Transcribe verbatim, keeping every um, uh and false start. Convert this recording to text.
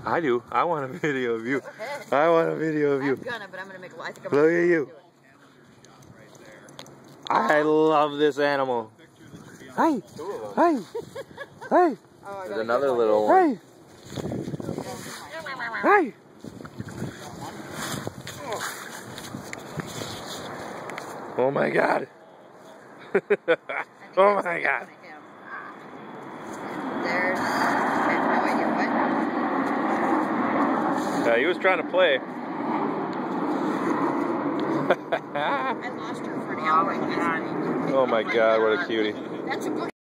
I do. I want a video of you. I want a video of you. I'm gonna, but I'm gonna make a. I think I'm Look at you. I love this animal. Hey, hey, hey. There's another little one. Hey, hey. Oh my God. Oh my God. There's. I have no idea what. Yeah, he was trying to play. I lost her for an hour. Oh my God, what a cutie. That's a good